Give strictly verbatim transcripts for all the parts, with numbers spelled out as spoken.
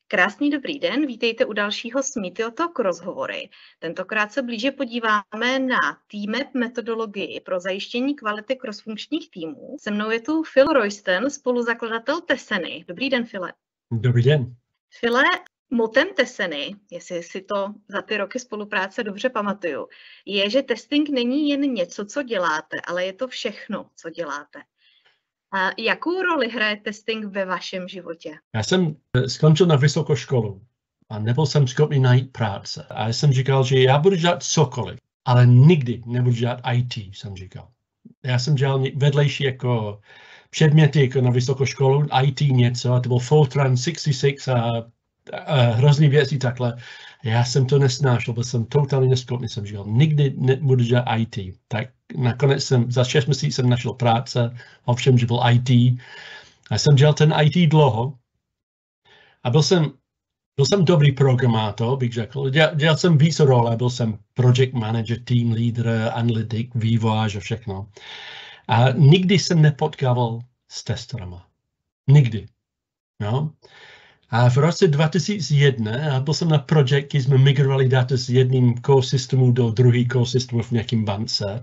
Krásný dobrý den, vítejte u dalšího Smithill Talk rozhovory. Tentokrát se blíže podíváme na T-map metodologii pro zajištění kvality crossfunkčních týmů. Se mnou je tu Phil Royston, spoluzakladatel Teseny. Dobrý den, Phile. Dobrý den. Phile, motem Teseny, jestli si to za ty roky spolupráce dobře pamatuju, je, že testing není jen něco, co děláte, ale je to všechno, co děláte. A jakou roli hraje testing ve vašem životě? Já jsem skončil na vysokou školu a nebyl jsem schopný najít práce. A já jsem říkal, že já budu dělat cokoliv, ale nikdy nebudu dělat I T, jsem říkal. Já jsem dělal vedlejší jako předměty jako na vysokou školu, I T něco, a to byl Fortran šedesát šest a, a hrozný věci takhle. Já jsem to nesnášel, byl jsem totálně neschopný, jsem říkal, nikdy nebudu dělat I T. Tak nakonec jsem, za šest měsíců jsem našel práce, ovšem, že byl I T. A jsem dělal ten I T dlouho. A byl jsem, byl jsem dobrý programátor, bych řekl. Dělal, dělal jsem více role, byl jsem project manager, team leader, analytik, vývojář a všechno. A nikdy jsem nepotkával s testerama. Nikdy. No. A v roce dva tisíce jedna byl jsem na projekt, kdy jsme migrovali data z jedním core systému do druhý core systému v nějakém bance.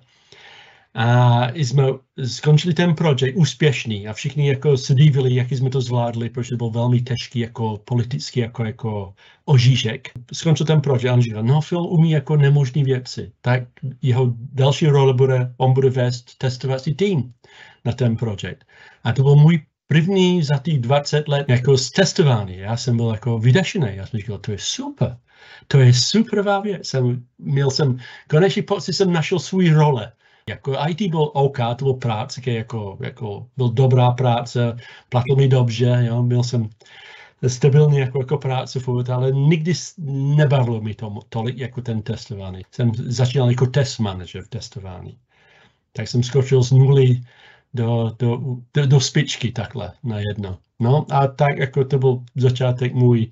A jsme skončili ten projekt úspěšný a všichni jako se divili, jak jsme to zvládli, protože byl velmi těžký jako politický jako, jako oříšek. Skončil ten projekt a on říkal, no Phil umí jako nemožné věci, tak jeho další role bude, on bude vést testovací tým na ten projekt. A to byl můj první za těch dvacet let jako z testování. Já jsem byl jako vyděšený. Já jsem říkal, to je super. To je superová věc. Jsem, měl jsem, konečně pocit jsem našel svůj role. Jako I T byl OK, to byl práce, jako, jako byl dobrá práce, platil mi dobře, jo, byl jsem stabilní jako, jako práce furt, ale nikdy nebavilo mi to tolik jako ten testování. Jsem začínal jako test manager v testování. Tak jsem skočil z nuly Do, do, do, do spičky takhle na jedno. No a tak jako to byl začátek můj,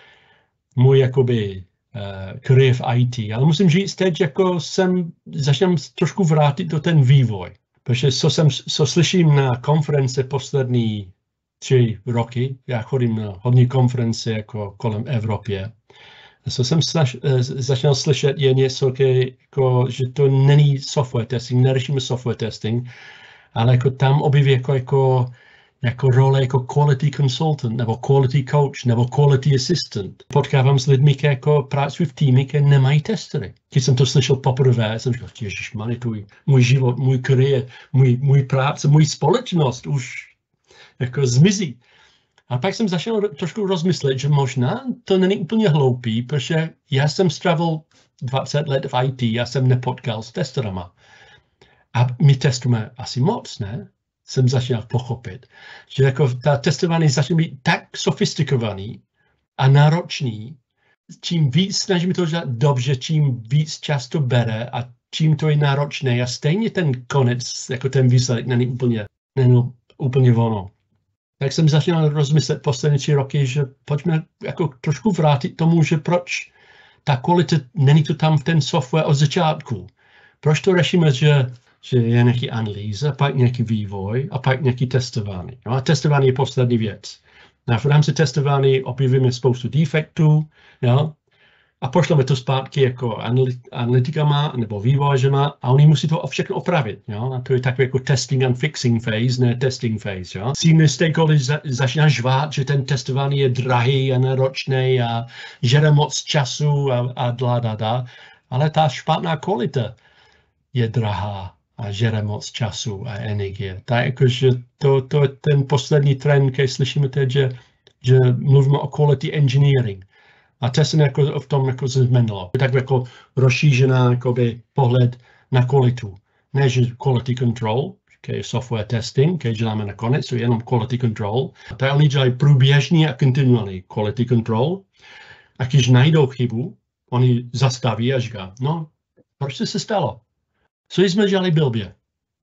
můj jakoby uh, kariér v I T. Ale musím říct teď, jako jsem začínám trošku vrátit do ten vývoj. Protože co, jsem, co slyším na konference poslední tři roky, já chodím na hodně konference jako kolem Evropy. Co jsem snaž, začal slyšet je něco, jako, že to není software testing, neřešíme software testing, ale jako tam objeví jako, jako, jako role jako quality consultant, nebo quality coach, nebo quality assistant. Potkávám s lidmi, které jako pracují v týmy, které nemají testery. Když jsem to slyšel poprvé, jsem říkal, ježišmane, tvůj, můj život, můj kariér, můj, můj práce, můj společnost už jako zmizí. A pak jsem začal trošku rozmyslet, že možná to není úplně hloupý, protože já jsem strávil dvacet let v I T, já jsem nepotkal s testerama. A my testujeme asi moc, ne? Jsem začal pochopit, že jako ta testování začne být tak sofistikovaný a náročný, čím víc snažíme to dělat dobře, čím víc čas to bere a čím to je náročné a stejně ten konec, jako ten výsledek není úplně, není úplně ono. Tak jsem začal rozmyslet poslední tři roky, že pojďme jako trošku vrátit tomu, že proč ta kvalita není to tam v ten software od začátku. Proč to řešíme, že že je nějaký analýza, pak nějaký vývoj a pak nějaký testování. No a testování je poslední věc. No v rámci testování objevíme spoustu defektů, jo, a pošleme to zpátky jako analytikama nebo vývojářema a oni musí to všechno opravit. Jo. A to je takový jako testing and fixing phase, ne testing phase. Jo. Senior stakeholders za, začíná žvát, že ten testování je drahý a náročný a žere moc času a, a dla, da, da. Ale ta špatná kvalita je drahá a žere moc času a energie. Tak jakože to, to je ten poslední trend, který slyšíme teď, že, že mluvíme o quality engineering. A to se jako v tom jako změnilo. Tak jako rozšířená jakoby pohled na kvalitu. Ne, že quality control, který je software testing, který děláme nakonec, to je jenom quality control. Tak oni dělají průběžný a kontinuální quality control. A když najdou chybu, oni zastaví a říká, no, proč to se stalo? Co jsme dělali blbě?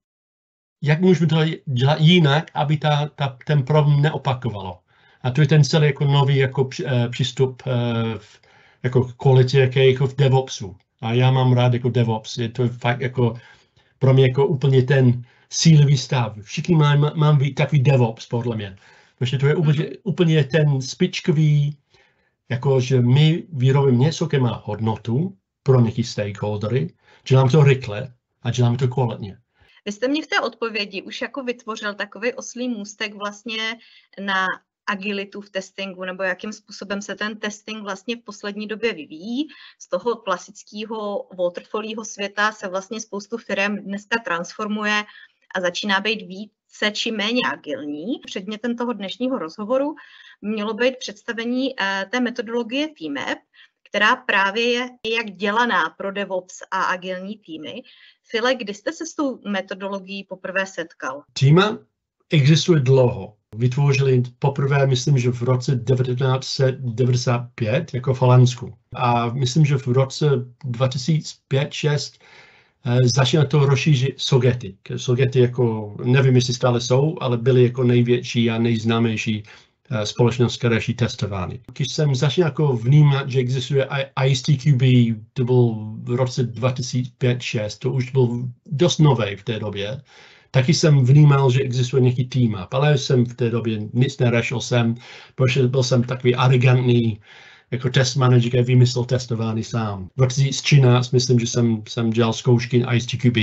Jak můžeme to dělat jinak, aby ta, ta, ten problém neopakovalo? A to je ten celý jako nový jako, uh, přístup uh, v, jako k kvalitě, jaký jako v DevOpsu. A já mám rád jako DevOps. Je to fakt jako pro mě jako úplně ten sílový stav. Všichni mám, mám takový DevOps podle mě. Protože to je úplně, úplně ten špičkový jako že my vyrobíme něco, které má hodnotu pro nějaký stakeholdery, děláme to rychle a děláme to kvalitně. Vy jste mě v té odpovědi už jako vytvořil takový oslý můstek vlastně na agilitu v testingu, nebo jakým způsobem se ten testing vlastně v poslední době vyvíjí. Z toho klasického waterfallího světa se vlastně spoustu firm dneska transformuje a začíná být více či méně agilní. Předmětem toho dnešního rozhovoru mělo být představení té metodologie T M A P, která právě je jak dělaná pro DevOps a agilní týmy. File, kdy jste se s tou metodologií poprvé setkal? T M A P existuje dlouho. Vytvořili poprvé, myslím, že v roce devatenáct set devadesát pět jako v Holandsku. A myslím, že v roce dva tisíce pět šest začíná to rozšířit Sogeti. Sogeti jako, nevím, jestli stále jsou, ale byly jako největší a nejznámější společnost, které ší testování. Když jsem začal jako vnímat, že existuje I S T Q B, to byl v roce dva tisíce pět šest, to už byl dost nový v té době, taky jsem vnímal, že existuje nějaký T M A P, ale jsem v té době nic nerešil jsem, protože byl jsem takový arrogantní jako test manager, který vymyslel testování sám. V roce dva tisíce třináct myslím, že jsem, jsem dělal zkoušky I S T Q B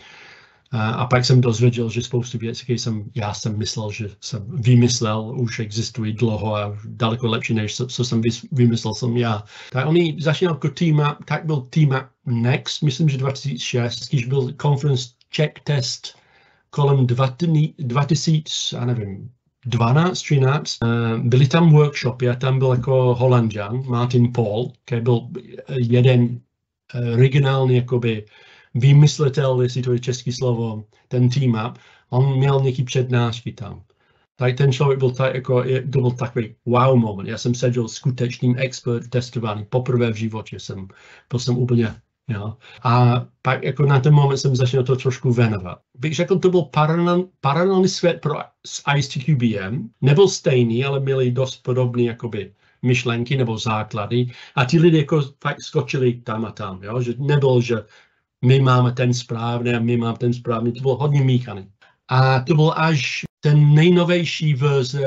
a, a pak jsem dozvěděl, že spoustu věcí, které jsem, já jsem myslel, že jsem vymyslel, už existují dlouho a daleko lepší, než co, co jsem vymyslel jsem já. Tak oni začínal jako T M A P, tak byl T M A P Next, myslím, že dva tisíce šest, když byl conference check test kolem dva tisíce, já nevím, dvanáct, třináct, byly tam workshopy a tam byl jako Holanďan, Martin Paul, který byl jeden regionální jakoby vymyslitel, jestli to je české slovo, ten T M A P, on měl nějaký přednášky tam. Tak ten člověk byl tak, jako, to byl takový wow moment. Já jsem seděl skutečným expert testování, poprvé v životě jsem, byl jsem úplně, jo. A pak jako na ten moment jsem začal to trošku věnovat. Bych řekl, to byl paralel, paralelní svět pro I S T Q B M. Nebyl stejný, ale měli dost podobné jakoby myšlenky nebo základy. A ti lidé jako fakt skočili tam a tam, jo. Že nebylo, že my máme ten správný a my máme ten správný. To bylo hodně míchaný. A to byl až ten nejnovější verze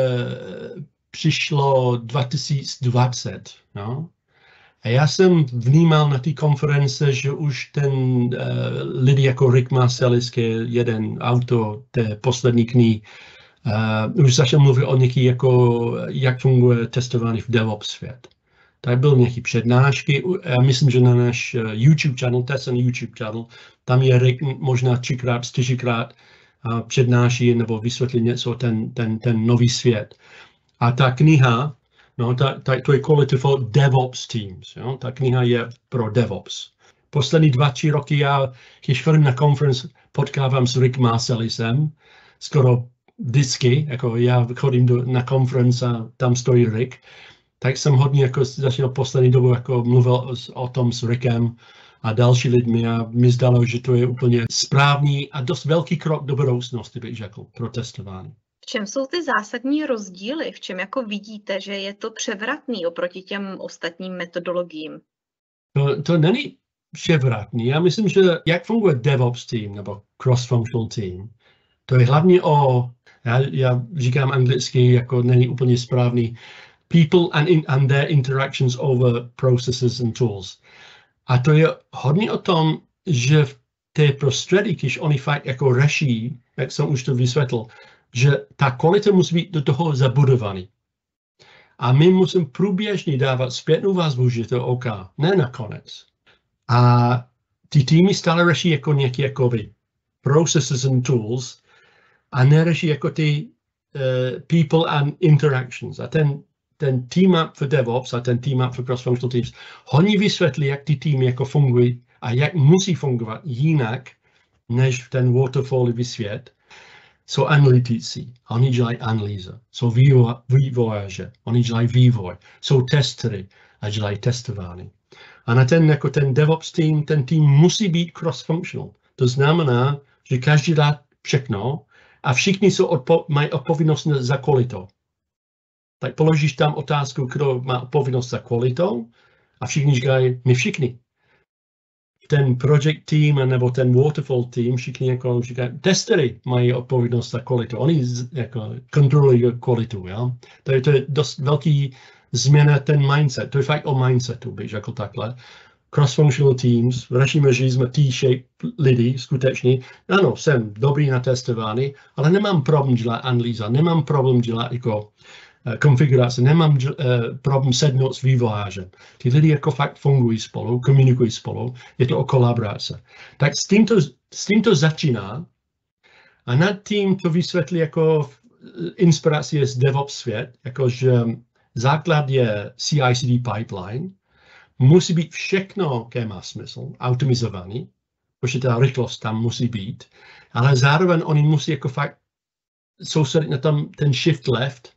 přišlo dva tisíce dvacet, no. A já jsem vnímal na té konference, že už ten uh, lidi jako Rick Marsalis, jeden autor té poslední knihy, uh, už začal mluvit o nějaký, jako, jak funguje testování v DevOps svět. Tak byl nějaký přednášky, já myslím, že na náš YouTube channel, Test on YouTube channel, tam je Rick možná třikrát, čtyřikrát uh, přednáší nebo vysvětlí něco ten, ten, ten nový svět. A ta kniha, no, ta, ta, to je quality for DevOps teams. Jo? Ta kniha je pro DevOps. Poslední dva, tři roky já, když chodím na konferenci, potkávám s Rick Marsalisem, skoro vždycky, jako já chodím do, na konferenci a tam stojí Rick, tak jsem hodně jako začal poslední dobu jako mluvil o, o tom s Rickem a další lidmi a mi zdalo, že to je úplně správný a dost velký krok do budoucnosti, bych řekl, pro testování. V čem jsou ty zásadní rozdíly? V čem jako vidíte, že je to převratný oproti těm ostatním metodologiím? To, to není převratný. Já myslím, že jak funguje DevOps team nebo cross-functional team, to je hlavně o, já, já říkám anglicky, jako není úplně správný, people and, in, and their interactions over processes and tools. A to je hodně o tom, že v té prostředí, když oni fakt jako řeší, jak jsem už to vysvětlil, že ta kvalita musí být do toho zabudovaný. A my musíme průběžně dávat zpětnou vazbu, že to je OK, ne nakonec. A ty týmy stále řeší jako nějaké jakoby processes and tools a neřeší jako ty uh, people and interactions. A ten, ten team up for DevOps a ten team up for cross-functional teams hodně vysvětlí, jak ty týmy jako fungují a jak musí fungovat jinak, než ten waterfallový svět. Jsou analytici, oni dělají analýzu. Jsou vývojáři, oni dělají vývoj. Jsou testery a dělají testování. A na ten, jako ten DevOps tým, ten tým musí být cross-functional. To znamená, že každý dá všechno a všichni jsou odpo- mají odpovědnost za kvalitu. Tak položíš tam otázku, kdo má odpovědnost za kvalitu a všichni říkají, my všichni. Ten project team nebo ten waterfall team, všichni jako říkají, testery mají odpovědnost za kvalitu. Oni jako kontrolují kvalitu. Ja? To, je, to je dost velký změna ten mindset. To je fakt o mindsetu, bych řekl takhle. Cross-functional teams, řešíme, že jsme T-shape lidi, skutečně. Ano, jsem dobrý na testování, ale nemám problém dělat analýza, nemám problém dělat jako uh, konfigurace, nemám uh, problém sednout s vývojářem. Ty lidi jako fakt fungují spolu, komunikují spolu, je to o kolaborace. Tak s tímto, s tímto začíná a nad tím to vysvětlí jako inspirace z DevOps svět, jakože základ je C I C D pipeline, musí být všechno, které má smysl, automizovaný, protože ta rychlost tam musí být, ale zároveň oni musí jako fakt soustředit na tam ten shift left,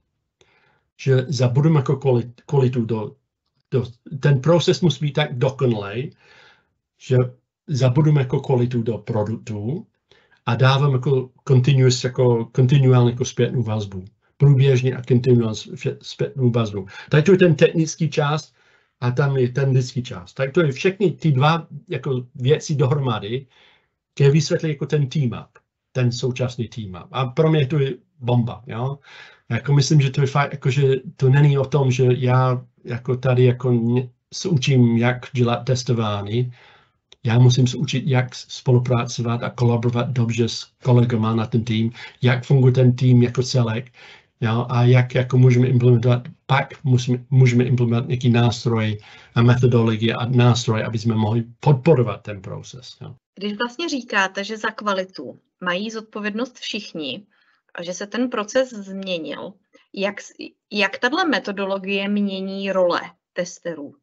že zabudeme jako kvalitu do, do, ten proces musí být tak dokonalý, že zabudeme jako kvalitu do produktů a dáváme jako continuous, jako kontinuální jako zpětnou vazbu. Průběžně a kontinuální zpětnou vazbu. Tak to je ten technický část, a tam je ten lidský čas. Tak to je všechny ty dva jako věci dohromady, které vysvětlí jako ten team-up, ten současný team-up. A pro mě to je bomba, jo. Jako myslím, že to je fakt, jako, že to není o tom, že já jako tady jako se učím, jak dělat testování. Já musím se učit, jak spolupracovat a kolaborovat dobře s kolegama na ten tým, jak funguje ten tým jako celek. Jo, a jak jako můžeme implementovat, pak musíme, můžeme implementovat nějaký nástroj a metodologie a nástroj, aby jsme mohli podporovat ten proces. Jo. Když vlastně říkáte, že za kvalitu mají zodpovědnost všichni a že se ten proces změnil, jak, jak tato metodologie mění role testerů?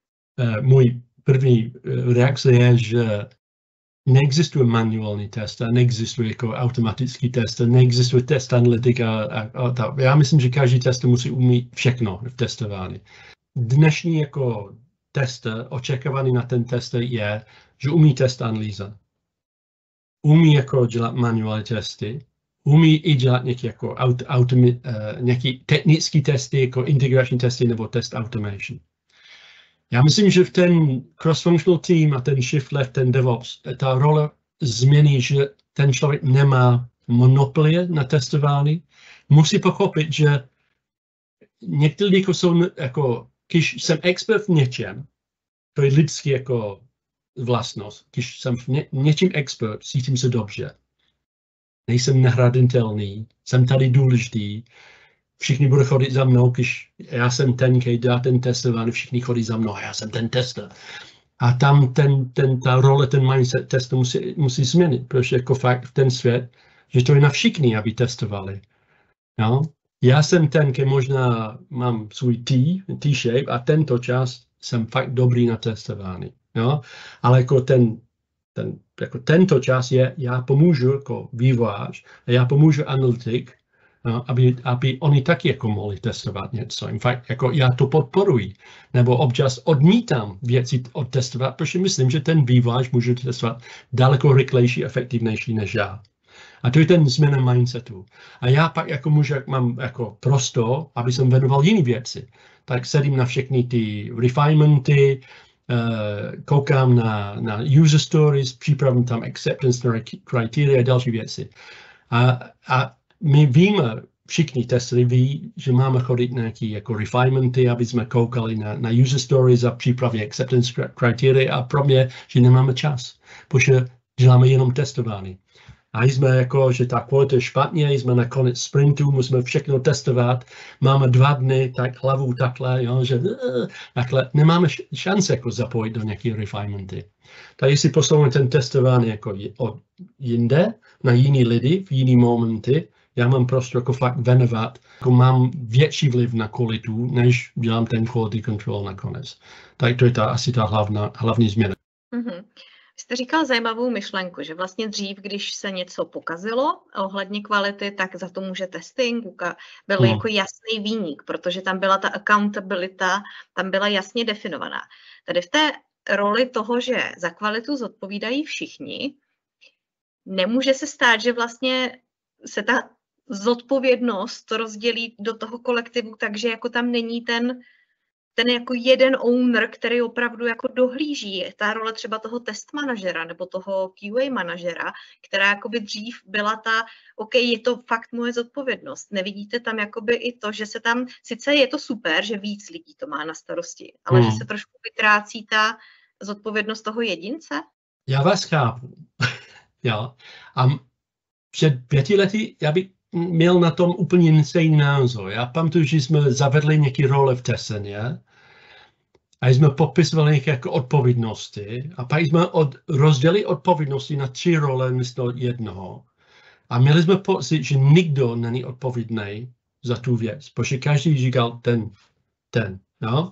Můj první reakce je, že neexistuje manuální test, neexistuje jako automatický test, neexistuje test analytika a, a, a já myslím, že každý tester musí umít všechno v testování. Dnešní jako tester, očekávaný na ten tester je, že umí test analýza. Umí jako dělat manuální testy, umí i dělat nějaký, jako aut, automi, uh, nějaký technický testy, jako integrační testy nebo test automation. Já myslím, že v ten cross-functional team a ten shift left, ten DevOps, ta role změní, že ten člověk nemá monopolie na testování. Musí pochopit, že někteří jako jsou, jako, když jsem expert v něčem, to je lidský jako vlastnost, když jsem v ně, něčím expert, cítím se dobře. Nejsem nahraditelný, jsem tady důležitý, všichni budou chodit za mnou, když já jsem ten, který dá ten testování, všichni chodí za mnou a já jsem ten tester. A tam ten, ten, ta role, ten mindset testu musí, musí změnit, protože jako fakt v ten svět, že to je na všichni, aby testovali. No? Já jsem ten, který možná mám svůj T, T-shape a tento čas jsem fakt dobrý na testování. No? Ale jako ten, ten, jako tento čas je, já pomůžu jako vývojář a já pomůžu analytik, no, aby, aby oni taky jako mohli testovat něco. In fact, jako já to podporuji, nebo občas odmítám věci odtestovat, protože myslím, že ten vývojář může testovat daleko rychlejší, efektivnější než já. A to je ten změna mindsetu. A já pak jako můžu, mám jako prostor, aby jsem věnoval jiné věci. Tak sedím na všechny ty refinementy, uh, koukám na, na user stories, připravím tam acceptance criteria a další věci. A, a my víme, všichni testery ví, že máme chodit na nějaké jako refinementy, aby jsme koukali na, na user stories a přípravě acceptance criteria a pro mě, že nemáme čas, protože děláme jenom testování. A jsme jako, že ta kvalita je špatně, jsme na konec sprintu, musíme všechno testovat, máme dva dny, tak hlavu takhle, jo, že uh, takhle, nemáme šance jako zapojit do nějaké refinementy. Tak jestli posloucháme ten testování jako od jinde, na jiný lidi, v jiný momenty, já mám prostě jako fakt věnovat, jako mám větší vliv na kvalitu, než dělám ten quality control nakonec. Tak to je ta, asi ta hlavná, hlavní změna. Mm-hmm. Jste říkal zajímavou myšlenku, že vlastně dřív, když se něco pokazilo ohledně kvality, tak za to může testing, byl hmm. jako jasný viník, protože tam byla ta accountabilita, tam byla jasně definovaná. Tady v té roli toho, že za kvalitu zodpovídají všichni, nemůže se stát, že vlastně se ta zodpovědnost rozdělí do toho kolektivu, takže jako tam není ten ten jako jeden owner, který opravdu jako dohlíží, ta role třeba toho test manažera nebo toho Q A manažera, která jakoby dřív byla ta, OK, je to fakt moje zodpovědnost. Nevidíte tam jakoby i to, že se tam, sice je to super, že víc lidí to má na starosti, ale hmm. že se trošku vytrácí ta zodpovědnost toho jedince? Já vás chápu. Jo. A před pěti lety já bych měl na tom úplně stejný názor. Já pamatuju, že jsme zavedli nějaké role v Teseně a jsme popisovali nějaké jako odpovědnosti a pak jsme od, rozdělili odpovědnosti na tři role místo jednoho. A měli jsme pocit, že nikdo není odpovědný za tu věc, protože každý říkal ten, ten. No?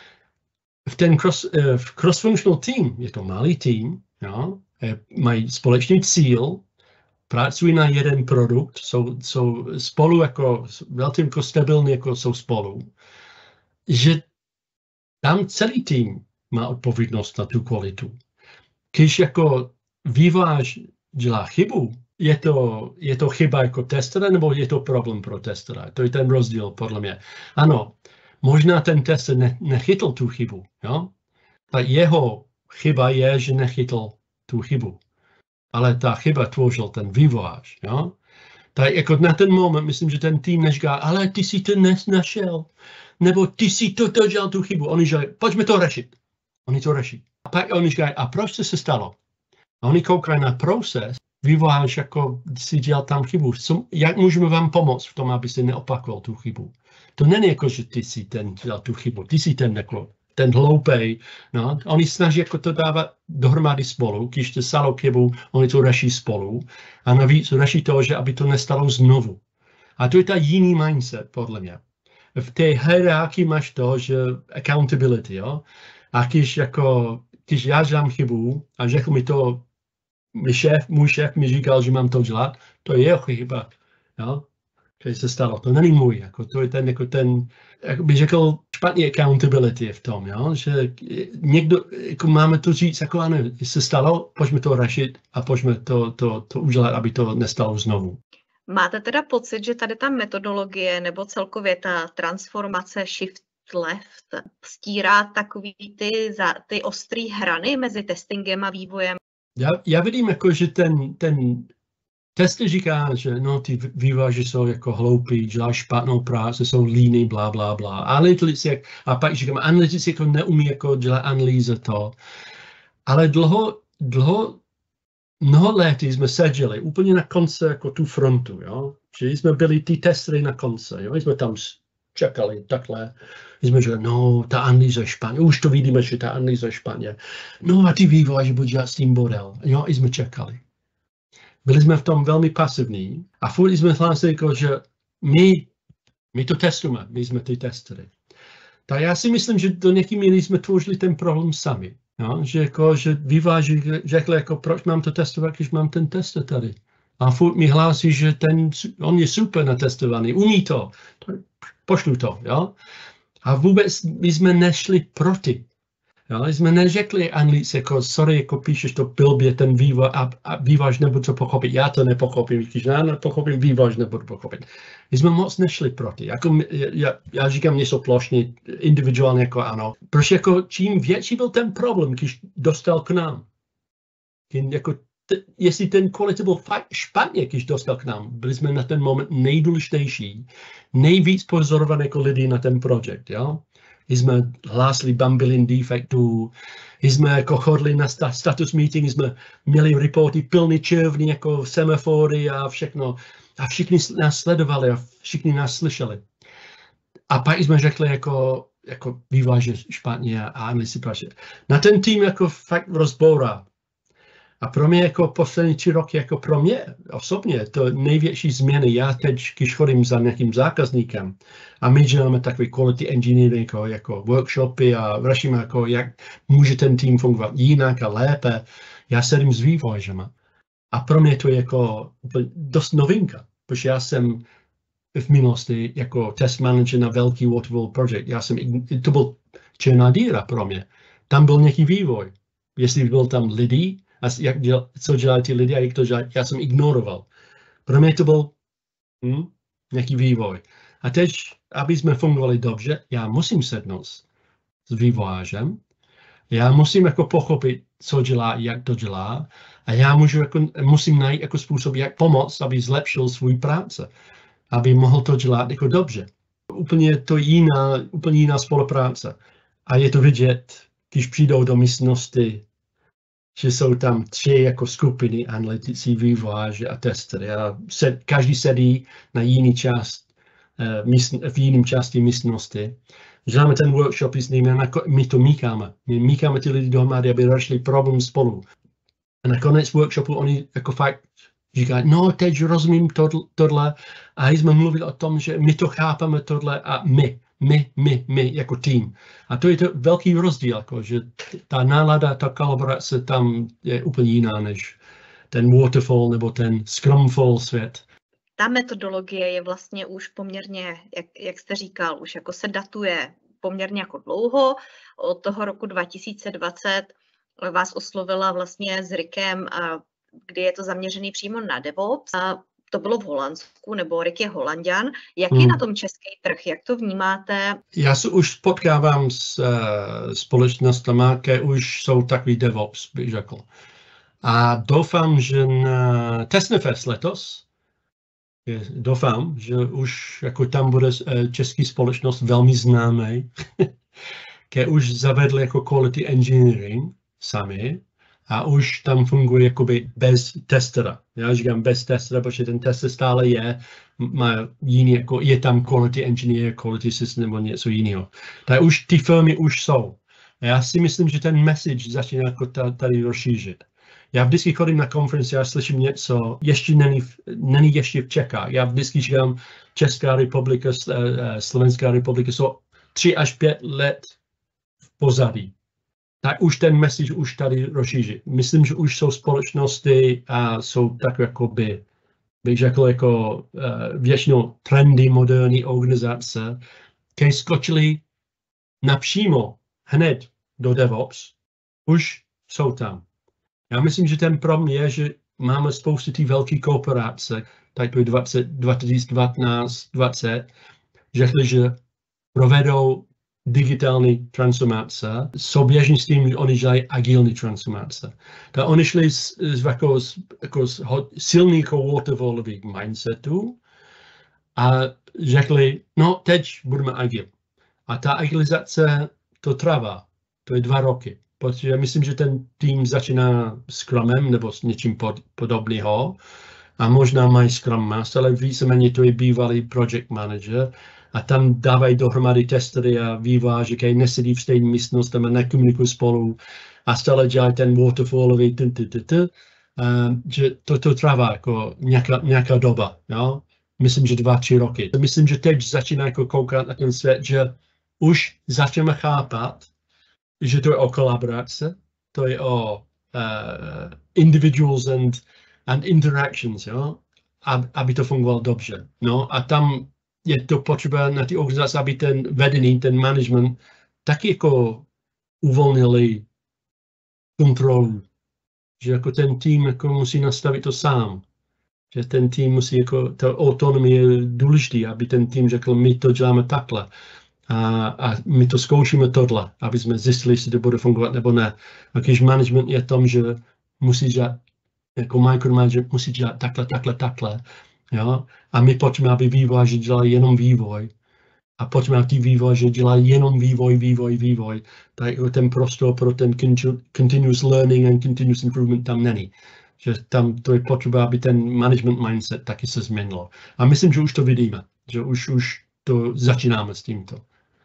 V ten cross, v cross-functional team, je to malý tým, no? Mají společný cíl, pracují na jeden produkt, jsou, jsou spolu jako, velmi jako stabilní, jako jsou spolu, že tam celý tým má odpovědnost na tu kvalitu. Když jako vývojář dělá chybu, je to, je to chyba jako testera, nebo je to problém pro testera? To je ten rozdíl, podle mě. Ano, možná ten tester ne, nechytl tu chybu, jo? Tak jeho chyba je, že nechytl tu chybu. Ale ta chyba tvořil ten vývojář, jo? Tak jako na ten moment, myslím, že ten tým neříká, ale ty si to našel, nebo ty si to dělal tu chybu. Oni říkají, pojďme to řešit. Oni to řeší. A pak oni říkají, a proč to se stalo? A oni koukají na proces, vývojář jako si dělal tam chybu. Jak můžeme vám pomoct v tom, abyste neopakoval tu chybu? To není jako, že ty si ten dělal tu chybu, ty si ten neklo. Ten hloupej, no, oni snaží jako to dávat dohromady spolu, když to stalo chybu, oni to řeší spolu a navíc řeší to, že aby to nestalo znovu. A to je ta jiný mindset, podle mě. V té hierarchii máš to, že accountability, jo, a když jako, když já dělám chybu a řekl mi to, můj šéf, můj šéf mi říkal, že mám to dělat, to je jeho chyba, jo. Když se stalo, to není můj, jako to je ten, jako ten, jak bych řekl, špatný accountability v tom, jo? Že někdo, jako máme to říct, jako ano, se stalo, pojďme to řešit a pojďme to, to, to udělat, aby to nestalo znovu. Máte teda pocit, že tady ta metodologie nebo celkově ta transformace shift left stírá takový ty, za, ty ostrý hrany mezi testingem a vývojem? Já, já vidím, jako, že ten, ten tester říká, že no, ty vývojáři jsou jako hloupí, dělají špatnou práci, jsou líní, blá, blá, blá. Analytici, a pak říkám, analytici jako neumí jako dělat analýze to. Ale dlouho, dlouho, mnoho let jsme seděli úplně na konci jako tu frontu, jo. Že jsme byli ty testery na konci, jo. Jsme tam čekali takhle. Jsme říkali, no, ta analýza je špatně, už to vidíme, že ta analýza je špatně. No a ty vývojáři budou dělat s tím model. Jo, i jsme čekali. Byli jsme v tom velmi pasivní a furt jsme hlásili, jako, že my, my to testujeme, my jsme ty testery. Tak já si myslím, že do nějaké míry jsme tvořili ten problém sami. Jo? Že, jako, že vývojáři řekli, jako, proč mám to testovat, když mám ten tester tady. A furt mi hlásí, že ten, on je super natestovaný, umí to, pošlu to. Jo? A vůbec my jsme nešli proti. Jo, jsme neřekli Anglice, jako sorry, jako píšeš to blbě, ten vývoj, a, a vývojář nebude to pochopit, já to nepochopím, když já nepochopím, vývojář nebude pochopit. My jsme moc nešli proti, jako já, já říkám něco plošně, individuálně jako ano, protože jako čím větší byl ten problém, když dostal k nám, jako t, jestli ten kvalita byl fakt špatně, když dostal k nám, byli jsme na ten moment nejdůležitější, nejvíc pozorovaní jako lidi na ten projekt, jo. Jsme hlásili bambilin defektů, jsme jako chodili na status meeting, jsme měli reporty plný červný jako semafory a všechno. A všichni nás sledovali a všichni nás slyšeli. A pak jsme řekli jako, jako výváže špatně a analyzi praxe. Na ten tým jako fakt rozbourá. A pro mě jako poslední tři roky, jako pro mě osobně, to největší změny. Já teď, když chodím za nějakým zákazníkem a my děláme takový quality engineering, jako, jako workshopy a řešíme, jako, jak může ten tým fungovat jinak a lépe. Já sedím s vývojářema. A pro mě to je jako dost novinka, protože já jsem v minulosti jako test manager na velký waterfall project. Já jsem, to byl černá díra pro mě. Tam byl nějaký vývoj. Jestli byl tam lidi, a jak děl, co dělají ty lidi a jak to dělají, já jsem ignoroval. Pro mě to byl hm, nějaký vývoj. A teď, aby jsme fungovali dobře, já musím sednout s vývojářem. Já musím jako pochopit, co dělá, jak to dělá, a já můžu jako, musím najít jako způsob, jak pomoct, aby zlepšil svůj práce, aby mohl to dělat jako dobře. Úplně to jiná, úplně jiná spolupráce. A je to vidět, když přijdou do místnosti, že jsou tam tři jako skupiny, analytici, vývojáři a testery. A sed, každý sedí na jiný část, uh, míst, v jiném části místnosti. Děláme ten workshop s nimi a my to mícháme. My mícháme ty lidi dohromady, aby řešili problém spolu. A na konec workshopu oni jako fakt říkají, no teď rozumím tohle a jsme mluvili o tom, že my to chápeme tohle a my, my, my, my jako tým. A to je to velký rozdíl, jako, že ta nálada, ta kolaborace tam je úplně jiná než ten waterfall nebo ten scrumfall svět. Ta metodologie je vlastně už poměrně, jak, jak jste říkal, už jako se datuje poměrně jako dlouho. Od toho roku dva tisíce dvacet vás oslovila vlastně s Rickem, kdy je to zaměřený přímo na DevOps. A to bylo v Holandsku, nebo Rick je Holanďan. Jak je hmm. na tom český trh? Jak to vnímáte? Já se už potkávám s uh, společnostmi, které už jsou takový DevOps, bych řekl. A doufám, že na TestNFest letos, doufám, že už jako tam bude český společnost velmi známý, které už zavedli jako quality engineering sami a už tam funguje jakoby bez testera. Já říkám bez testera, protože ten tester stále je, má jiný, jako je tam quality engineer, quality system nebo něco jiného. Tak už ty firmy už jsou. A já si myslím, že ten message začíná jako tady rozšířit. Já vždycky chodím na konferenci a slyším něco, ještě není, není ještě v Čechách. Já vždycky říkám, Česká republika, Slovenská republika jsou tři až pět let v pozadí. Tak už ten message už tady rozšíří. Myslím, že už jsou společnosti a jsou tak jakoby, bych řekl, jako uh, většinou trendy, moderní organizace, které skočily napřímo hned do DevOps, už jsou tam. Já myslím, že ten problém je, že máme spoustu těch velkých korporace, tak to je dvacet, dvacet, dvanáct, dvacet, řekli, že provedou digitální transformace, souběžně s tím, že oni dělají agilní transformace. Tak oni šli z, z, jako, z, jako z silných waterfallových mindsetů a řekli, no teď budeme agil. A ta agilizace to trvá, to je dva roky. Protože myslím, že ten tým začíná Scrumem nebo s něčím pod, podobného a možná mají Scrum Master, ale víceméně to je bývalý project manager a tam dávají dohromady testery a vývojáři, který nesedí v stejné místnosti a nekomunikují spolu a stále dělají ten waterfallový t, t, t, t, a, že to, to trvá jako nějaká, nějaká doba, jo? Myslím, že dva, tři roky. Myslím, že teď začíná jako koukat na ten svět, že už začneme chápat, že to je o kolaborace, to je o uh, individuals and, and interactions, jo? Ab, aby to fungovalo dobře. No? A tam je to potřeba na ty organizace, aby ten vedení, ten management taky jako uvolnili kontrolu. Že jako ten tým jako musí nastavit to sám. Že ten tým musí jako, ta autonomie je důležitý, aby ten tým řekl, my to děláme takhle. A, a my to zkoušíme tohle, aby jsme zjistili, jestli to bude fungovat nebo ne. A když management je tom, že musí dělat, jako micromanager musí dělat takhle, takhle, takhle, jo? A my potřebujeme, aby vývojáři dělali jenom vývoj. A potřebujeme, aby ty vývojáři dělali jenom vývoj, vývoj, vývoj. Tak ten prostor pro ten continuous learning and continuous improvement tam není. Že tam to je potřeba, aby ten management mindset taky se změnilo. A myslím, že už to vidíme, že už, už to začínáme s tímto.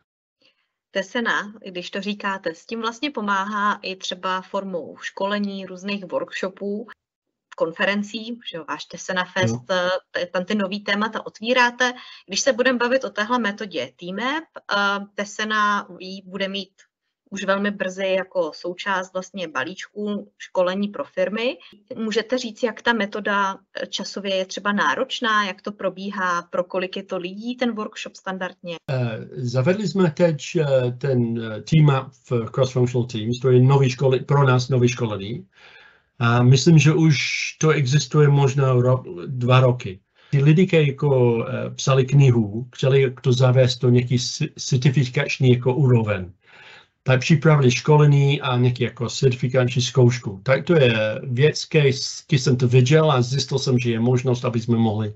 Tesena, když to říkáte, s tím vlastně pomáhá i třeba formou školení, různých workshopů, konferencí, že váš Tesena Fest, no. Tam ty nový témata otvíráte. Když se budeme bavit o téhle metodě Team-Up, Tesena bude mít už velmi brzy jako součást vlastně balíčku školení pro firmy. Můžete říct, jak ta metoda časově je třeba náročná, jak to probíhá, pro kolik je to lidí ten workshop standardně? Zavedli jsme teď ten Team-Up v Cross-Functional Teams, to je nový školy, pro nás nový školení. A myslím, že už to existuje možná rok, dva roky. Ty lidi, kteří jako uh, psali knihu, chtěli to zavést do nějaký certifikační jako úroveň. tak připravili školení a nějaký jako certifikační zkoušku. Tak to je věc, když jsem to viděl a zjistil jsem, že je možnost, aby jsme mohli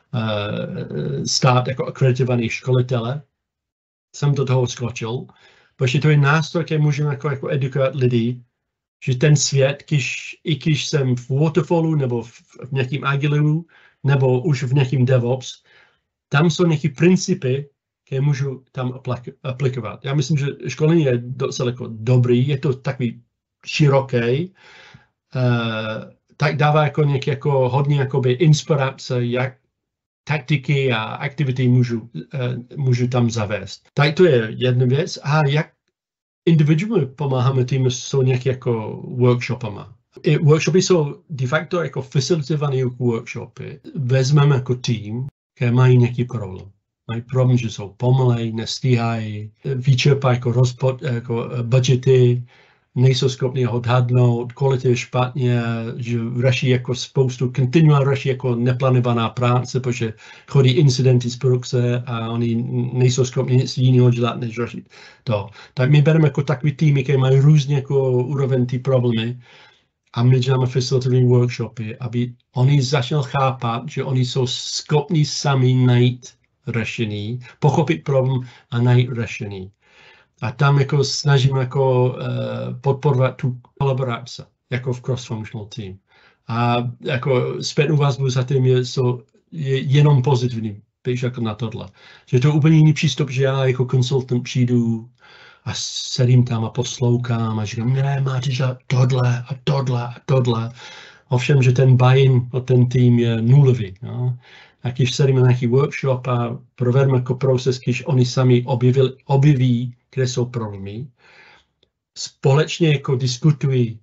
uh, stát jako akreditovaný školitele. Jsem do toho skočil, protože to je nástroj, který můžeme jako, jako edukovat lidi, že ten svět, když, i když jsem v Waterfallu nebo v, v nějakým Agilu nebo už v nějakým DevOps, tam jsou nějaké principy, které můžu tam aplikovat. Já myslím, že školení je docela jako dobrý, je to takový široký, uh, tak dává jako nějaké jako hodně jakoby inspirace, jak taktiky a aktivity můžu, uh, můžu tam zavést. Tak to je jedna věc. A jak individuálně pomáháme tím, jsou nějaké jako workshopama. I workshopy jsou de facto jako facilitované workshopy. Vezmeme jako tým, který mají nějaký problém. Mají problém, že jsou pomalej, nestíhají, vyčerpají jako, rozpod, jako budgety, nejsou schopni odhadnout, kolik je špatně, že řeší jako spoustu, kontinuálně řeší jako neplánovaná práce, protože chodí incidenty z produkce a oni nejsou schopni nic jiného dělat, než řešit to. Tak my bereme jako takový týmy, které mají různě jako úroveň ty problémy a my děláme facilitativní workshopy, aby oni začali chápat, že oni jsou schopni sami najít řešení, pochopit problém a najít řešení. A tam jako snažíme jako uh, podporovat tu kolaboraci, jako v cross-functional team. A jako zpětnou vazbu za tím je, so, je jenom pozitivní, bych jako na tohle. Že to je úplně jiný přístup, že já jako konsultant přijdu a sedím tam a poslouchám a říkám, ne, máte dělat tohle a tohle a tohle. Ovšem, že ten buy-in od ten tým je nulový. No? A když sedíme na nějaký workshop a provedeme jako proces, když oni sami objevili, objeví, kde jsou problémy, společně jako diskutují,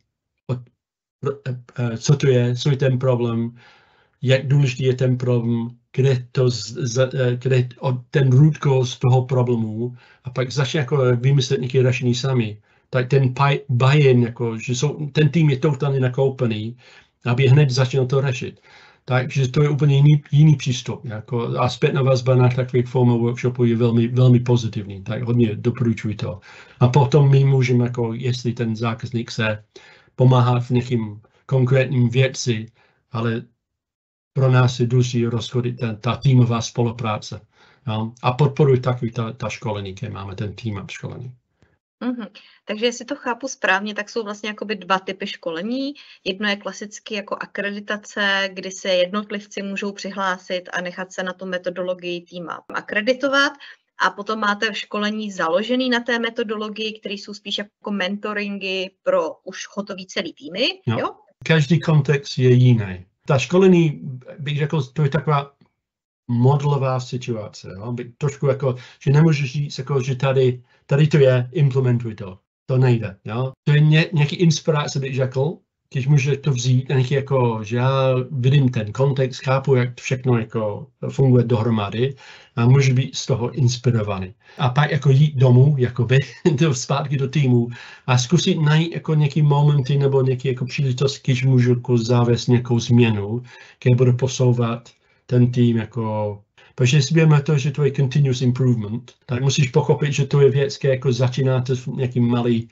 co to je, co je ten problém, jak důležitý je ten problém, kde, to, kde ten root cause toho problému a pak začne jako vymyslet nějaké řešení sami. Tak ten buy-in, jako, že jsou, ten tým je totálně nakoupený, aby hned začal to řešit. Takže to je úplně jiný, jiný přístup. Jako, a zpětná vazba na takových formou workshopu je velmi, velmi pozitivní, tak hodně doporučuji to. A potom my můžeme, jako, jestli ten zákazník se pomáhat v nějakým konkrétním věci, ale pro nás je důležitý rozchodit ten, ta týmová spolupráce. No? A podporuji takový ta, ta školení, které máme, ten tým školení. Mm-hmm. Takže jestli to chápu správně, tak jsou vlastně jakoby dva typy školení. Jedno je klasicky jako akreditace, kdy se jednotlivci můžou přihlásit a nechat se na tu metodologii týma akreditovat. A potom máte školení založené na té metodologii, které jsou spíš jako mentoringy pro už hotový celý týmy. No. Jo? Každý kontext je jiný. Ta školení, bych řekl, to je taková modelová situace. Jo? Trošku jako, že nemůžeš říct, jako, že tady, tady to je, implementuj to. To nejde. Jo? To je ně, nějaký inspirace, bych řekl, když můžeš to vzít, nějaký jako, že já vidím ten kontext, chápu, jak to všechno jako funguje dohromady a můžu být z toho inspirovaný. A pak jako jít domů, jakoby, zpátky do týmu a zkusit najít jako nějaký momenty nebo nějaký jako příležitost, když můžu jako zavést nějakou změnu, která bude posouvat ten tým jako. Protože jestli budeme to, že to je continuous improvement, tak musíš pochopit, že to je věc, která jako začínáte s nějakým malý,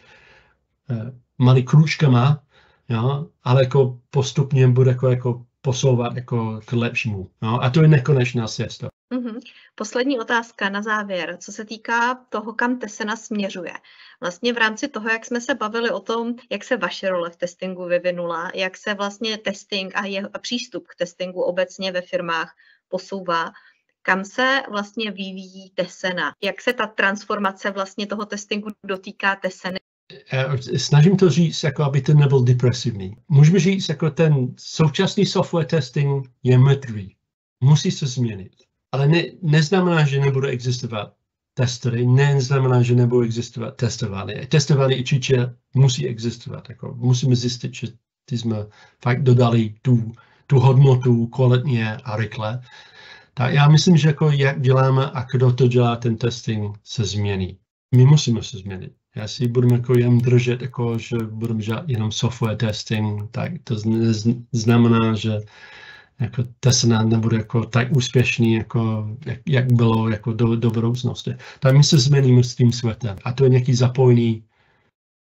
uh, malý krůčkama, jo, ale jako postupně bude jako, jako posouvat jako k lepšímu. Jo, a to je nekonečná cesta. Mm-hmm. Poslední otázka na závěr, co se týká toho, kam Tesena směřuje. Vlastně v rámci toho, jak jsme se bavili o tom, jak se vaše role v testingu vyvinula, jak se vlastně testing a, je, a přístup k testingu obecně ve firmách posouvá, kam se vlastně vyvíjí Tesena, jak se ta transformace vlastně toho testingu dotýká Teseny. Snažím to říct, jako aby to nebyl depresivní. Můžeme říct, jako ten současný software testing je mrtvý. Musí se změnit. Ale ne, neznamená, že nebude existovat testery, neznamená, že nebude existovat testování. Testování určitě musí existovat. Jako musíme zjistit, že ty jsme fakt dodali tu, tu hodnotu kvalitně a rychle. Tak já myslím, že jako jak děláme a kdo to dělá, ten testing se změní. My musíme se změnit. Jestli budeme jako jen držet, jako, že budeme dělat jenom software testing, tak to znamená, že jako Tesena nebude jako tak úspěšný, jako, jak, jak bylo jako do, do budoucnosti. Tak my se změníme s tím světem. A to je nějaký zapojení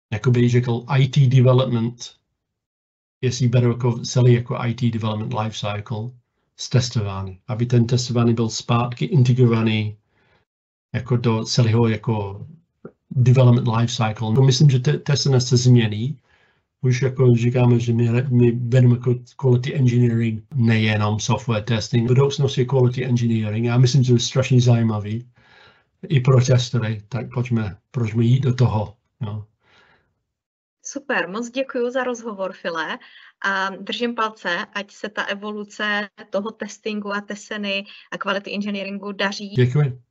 jakoby řekl I T development, jestli beru jako celý jako I T development life cycle, z testování, aby ten testování byl zpátky integrovaný jako do celého jako development life cycle. No, myslím, že te, testování se změní. Už jako říkáme, že my, my vedeme jako quality engineering, nejenom software testing. Budoucnost je quality engineering. Já myslím, že je strašně zajímavý i pro testory, tak pojďme, pojďme jít do toho. No. Super, moc děkuji za rozhovor, File, a držím palce, ať se ta evoluce toho testingu a teseny a quality engineeringu daří. Děkuji.